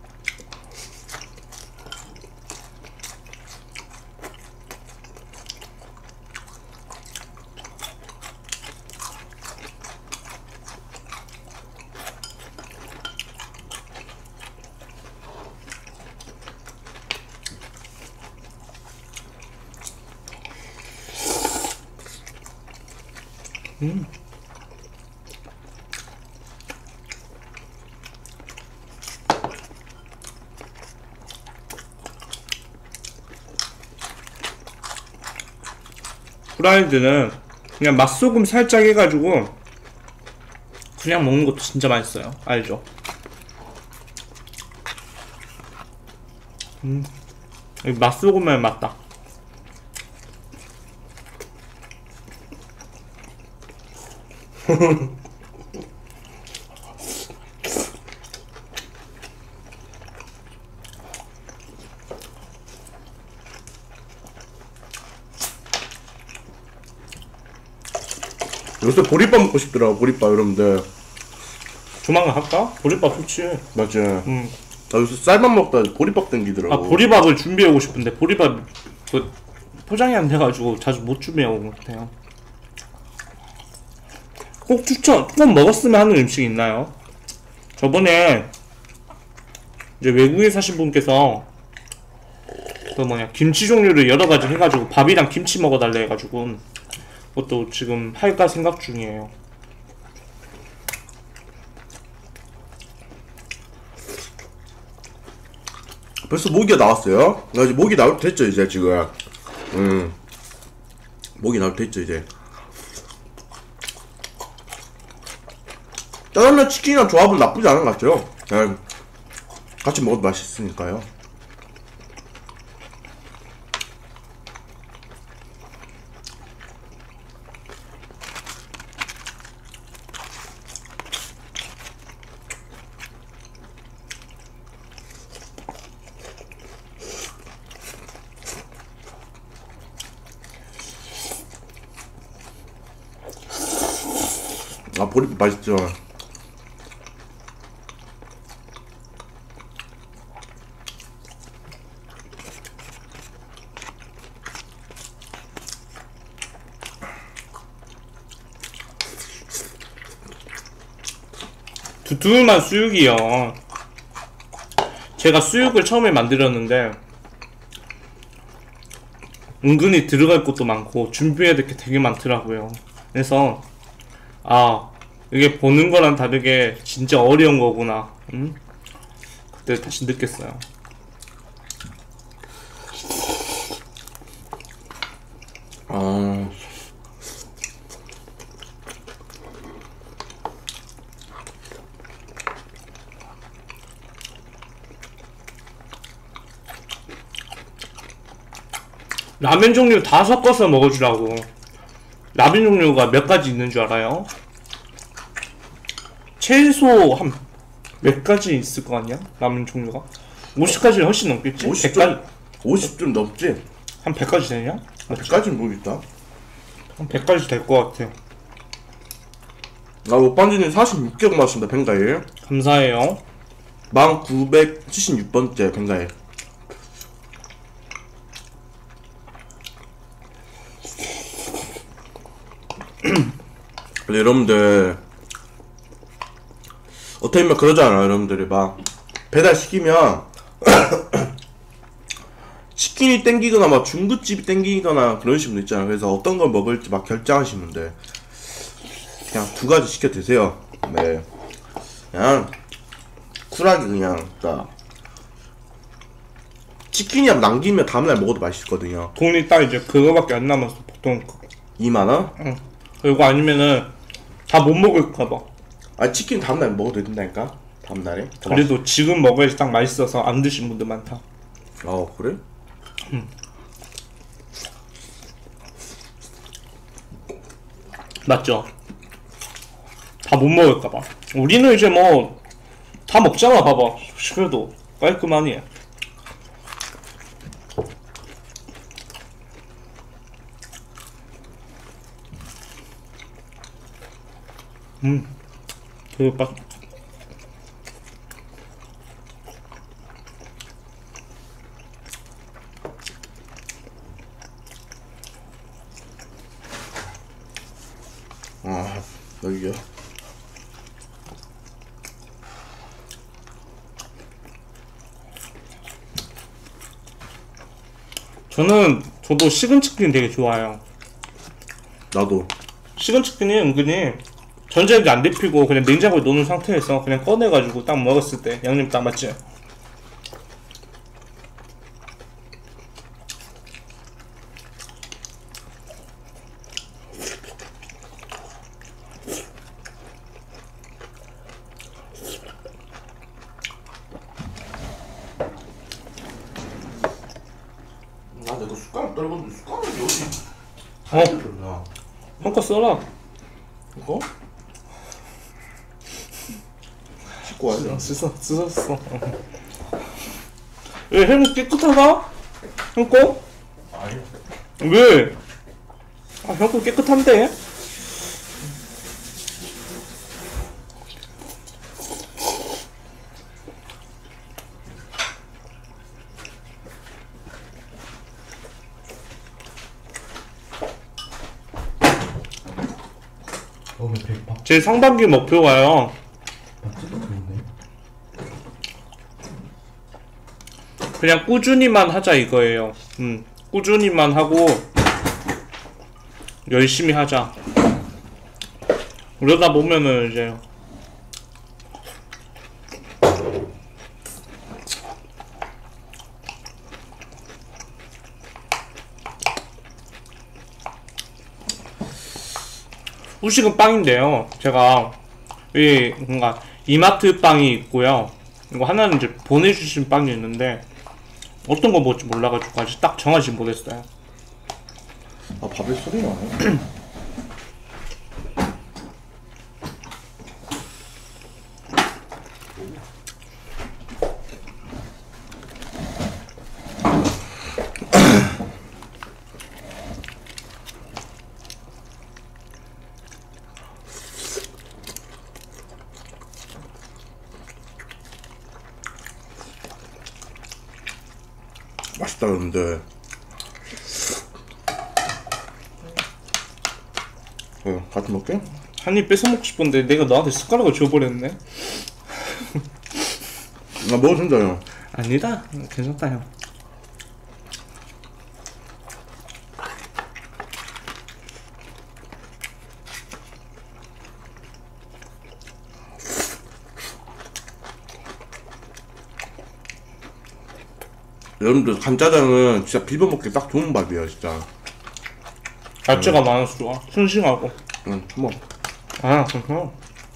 음. 프라이드는 그냥 맛소금 살짝 해가지고 그냥 먹는 것도 진짜 맛있어요. 알죠? 음. 맛소금의 맛다. 요새 보리밥 먹고 싶더라고, 보리밥, 여러분들. 조만간 할까? 보리밥 좋지. 맞지? 음. 나 요새 쌀밥 먹다 보리밥 땡기더라고. 아, 보리밥을 준비해오고 싶은데 보리밥 그 포장이 안 돼가지고 자주 못 준비해온 것 같아요. 꼭 추천, 꼭 먹었으면 하는 음식 있나요? 저번에 이제 외국에 사신 분께서 그 뭐냐 김치 종류를 여러 가지 해가지고 밥이랑 김치 먹어달래 해가지고 그것도 지금 할까 생각 중이에요. 벌써 모기가 나왔어요. 나 이제 모기 나올 때 됐죠 이제 지금. 음 모기 나올 때 됐죠 이제. 짜장면 치킨이랑 조합은 나쁘지 않은 것 같아요. 그냥 같이 먹어도 맛있으니까요. 아 보리밥 맛있죠. 두툼한 수육이요. 제가 수육을 처음에 만들었는데 은근히 들어갈 것도 많고 준비해야 될 게 되게 많더라고요. 그래서 아 이게 보는 거랑 다르게 진짜 어려운 거구나. 음? 그때 다시 느꼈어요. 아 라면 종류 다 섞어서 먹어주라고. 라면 종류가 몇 가지 있는 줄 알아요? 최소 한 몇 가지 있을 거 아니야? 라면 종류가? 오십 가지는 훨씬 넘겠지? 오십 백 가지? 좀 오십 좀 넘지? 한 백 가지 되냐? 백 가지는 모르겠다. 한 백 가지 될 것 같아. 나 먹방지는 사십육 개 고맙습니다. 뱅가일 감사해요. 만 구백칠십육 번째 뱅가일. 근데 여러분들 어떻게 보면 그러잖아. 여러분들이 막 배달 시키면 치킨이 땡기거나 막 중국집이 땡기거나 그런 식으로 있잖아. 그래서 어떤 걸 먹을지 막 결정하시면 돼. 그냥 두 가지 시켜 드세요. 네, 그냥 쿨하게 그냥 딱 치킨이 남기면 다음날 먹어도 맛있거든요. 돈이 딱 이제 그거밖에 안 남았어. 보통 이만 원? 응. 그리고 아니면은 다 못 먹을까봐. 아 치킨 다음날 먹어도 된다니까. 다음날에 더 그래도 지금 먹어야지 딱 맛있어서 안 드신 분들 많다. 맛있... 아 그래? 응. 맞죠? 다 못 먹을까봐. 우리는 이제 뭐 다 먹잖아. 봐봐. 그래도 깔끔하니. 음, 되게 맛. 아 여기요. 저는 저도 식은 치킨 되게 좋아해요. 나도. 식은 치킨이 은근히 전자레인지 안 데피고 그냥 냉장고에 넣는 상태에서 그냥 꺼내가지고 딱 먹었을 때 양념 딱 맞지? 나 내가 숟가락 떨궜는데 숟가락이 어디? 어? 한껏 써라. 이거? 씻고 와야 돼. 씻어, 씻었어. 왜 햄 깨끗하다? 형거? 아니. 왜? 아, 형거 깨끗한데? 어, 배고파. 제 상반기 목표가요. 밥집도 그렇네. 그냥 꾸준히만 하자 이거예요. 음, 꾸준히만 하고 열심히 하자. 그러다 보면은 이제 후식은 빵인데요. 제가 이 뭔가 이마트 빵이 있고요. 이거 하나는 이제 보내주신 빵이 있는데 어떤 거 먹을지 몰라가지고 아직 딱 정하지 못했어요. 아 밥에 소리 나네. 맛있다 근데. 어, 같이 먹게? 한 입 뺏어 먹고 싶은데 내가 너한테 숟가락을 줘버렸네. 나 먹어도 된다 형. 아니다. 괜찮다 형. 여러분들 간짜장은 진짜 비벼 먹기 딱 좋은 밥이에요 진짜. 야채가 많아서 좋아. 싱싱하고. 응, 뭐. 아, 그렇구나.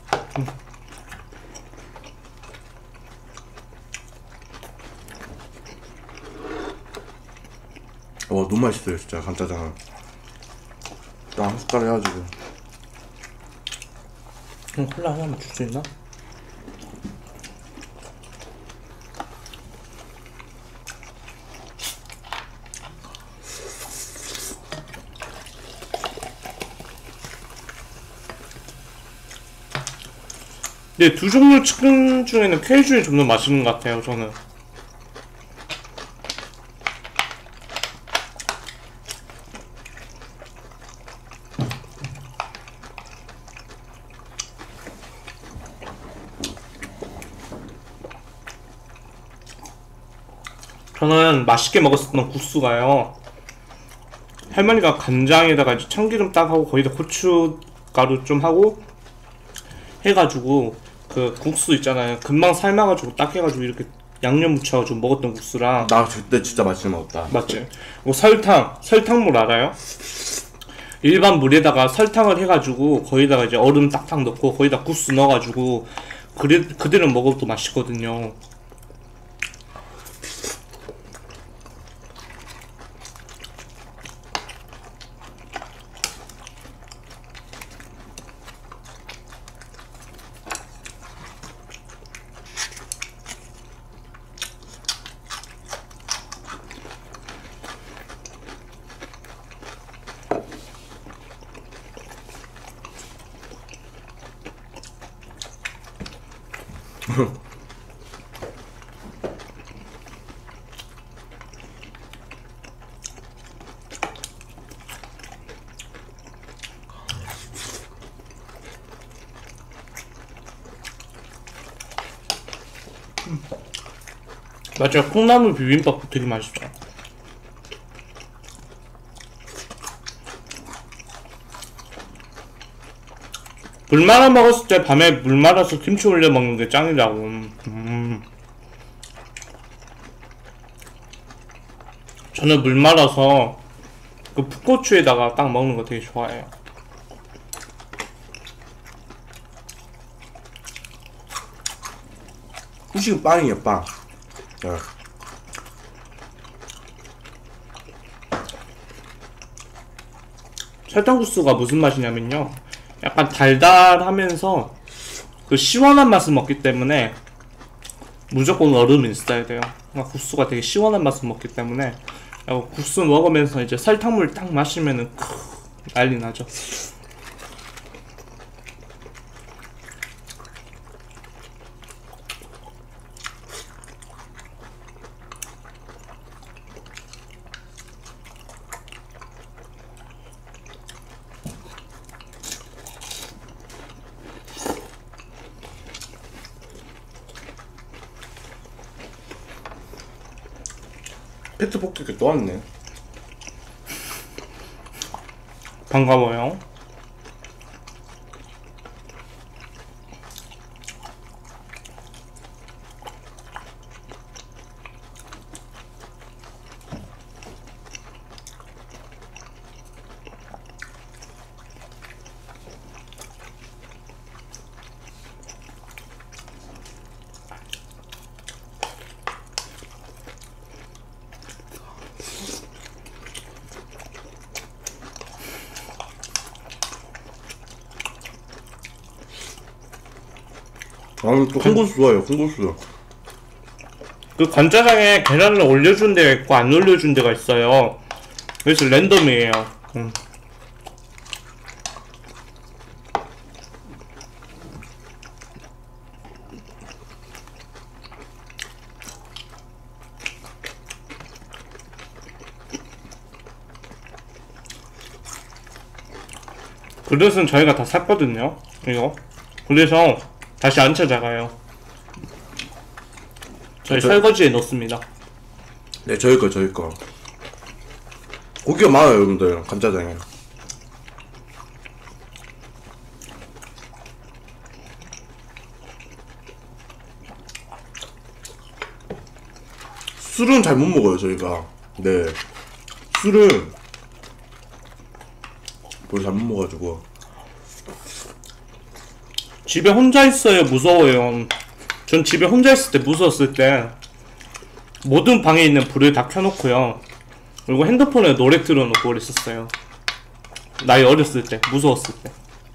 와 너무 맛있어요 진짜 간짜장은. 딱 한 숟가락 해가지고. 형 콜라 하나만 줄 수 있나? 네, 두 종류 치킨 중에는 케이준이 좀 더 맛있는 것 같아요, 저는. 저는 맛있게 먹었었던 국수가요, 할머니가 간장에다가 이제 참기름 딱 하고 거기다 고춧가루 좀 하고 해가지고 그 국수 있잖아요, 금방 삶아가지고 딱 해가지고 이렇게 양념 묻혀가지고 먹었던 국수랑. 나 그때 진짜 맛있게 먹었다. 맞지? 뭐 설탕, 설탕물 알아요? 일반 물에다가 설탕을 해가지고 거기다가 이제 얼음 딱딱 넣고 거기다 국수 넣어가지고 그래, 그대로 먹어도 맛있거든요. 맞아요, 콩나물 비빔밥도 되게 맛있죠. 물 말아 먹었을 때 밤에 물 말아서 김치 올려 먹는 게 짱이라고. 음. 저는 물 말아서 그 풋고추에다가 딱 먹는 거 되게 좋아해요. 후식은 빵이에요 빵. 네. 설탕국수가 무슨 맛이냐면요, 약간 달달하면서 그 시원한 맛을 먹기 때문에 무조건 얼음이 있어야 돼요. 그러니까 국수가 되게 시원한 맛을 먹기 때문에 국수 먹으면서 이제 설탕물 딱 마시면은 크, 난리 나죠. 페트 폭격기 또 왔네. 반가워요. 아니 또 콩고수 좋아요. 콩고수. 그 간짜장에 계란을 올려준 데가 있고 안 올려준 데가 있어요. 그래서 랜덤이에요. 음. 그릇은 저희가 다 샀거든요. 이거. 그래서 다시 안 찾아가요. 저희 저- 설거지에 넣습니다. 네 저희 거 저희 거. 고기가 많아요 여러분들 간짜장에. 술은 잘 못 먹어요 저희가. 네 술은 별로 잘 못 먹어가지고. 집에 혼자 있어요. 무서워요. 전 집에 혼자 있을 때 무서웠을 때 모든 방에 있는 불을 다 켜놓고요. 그리고 핸드폰에 노래 틀어놓고 그랬었어요. 나이 어렸을 때, 무서웠을 때.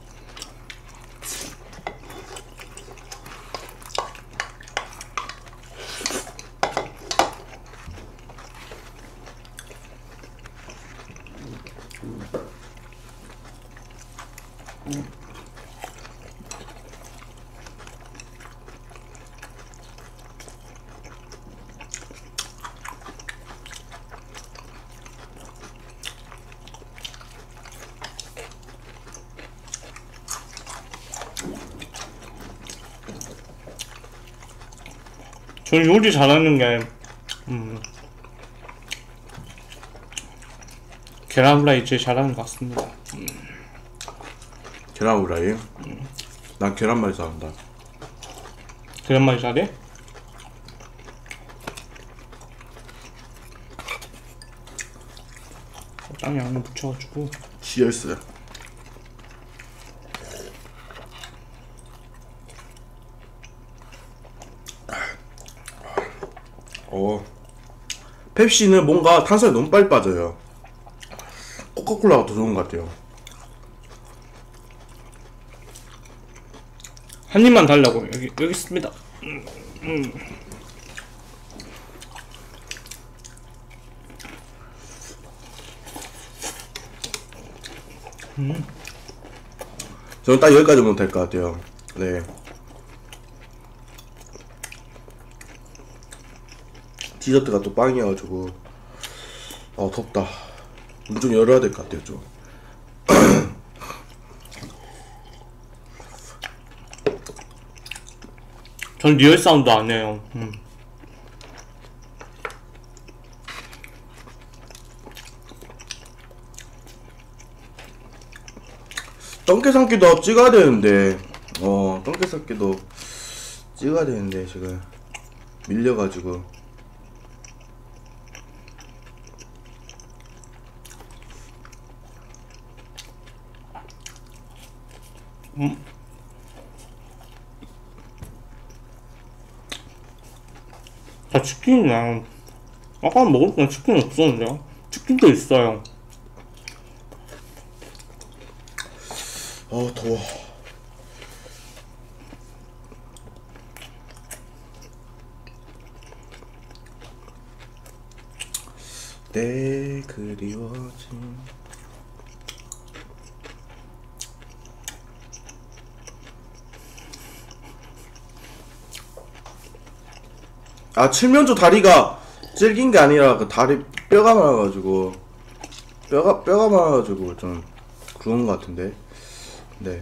저는 요리 잘하는 게 음, 계란 후라이 제일 잘하는 것 같습니다. 계란 후라이. 난 계란말이 잘한다. 계란말이 잘해? 짱 양념 붙여가지고 지혈스. 어. 펩시는 뭔가 탄수화물이 너무 빨리 빠져요. 코카콜라가 더 좋은 것 같아요. 한 입만 달라고. 여기 여기 있습니다. 음, 음. 저는 딱 여기까지 먹으면 될 것 같아요. 네. 디저트가 또 빵이어가지고 아 덥다. 문 좀 열어야 될 것 같아요 좀. 전 리얼 사운드 안 해요. 음. 똥개삼기도 찍어야 되는데 어 똥개삼기도 찍어야 되는데 지금 밀려가지고. 음. 아, 치킨이랑 아까 먹을 땐 치킨 없었는데요? 치킨도 있어요. 어 더워. 내 그리워진 아 칠면조 다리가 질긴 게 아니라 그 다리 뼈가 많아가지고 뼈가 뼈가 많아가지고 좀 그런 것 같은데. 네.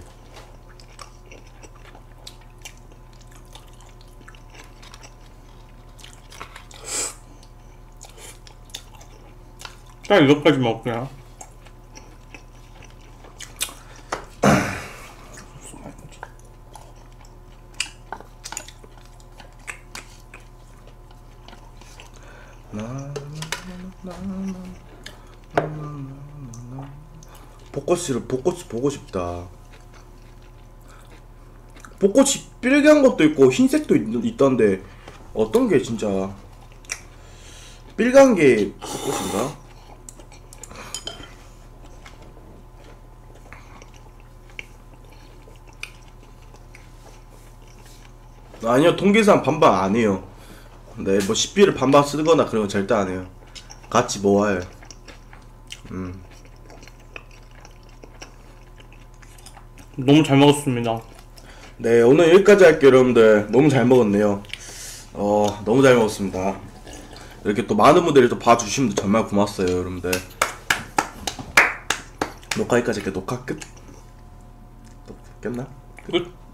딱 이것까지 먹게요. 벚꽃을 벚꽃 보고 싶다. 벚꽃이 삘개한 것도 있고 흰색도 있, 있던데 어떤 게 진짜 삘개한 게 벚꽃인가? 아니요, 통계상 반반 안 해요. 네, 뭐 식비를 반반 쓰거나 그런 거 절대 안 해요. 같이 모아요. 음. 너무 잘 먹었습니다. 네, 오늘 여기까지 할게요, 여러분들. 너무 잘 먹었네요. 어, 너무 잘 먹었습니다. 이렇게 또 많은 분들이 또 봐주시면 정말 고맙어요, 여러분들. 녹화 여기까지 할게요. 녹화 끝. 또 깼나? 끝.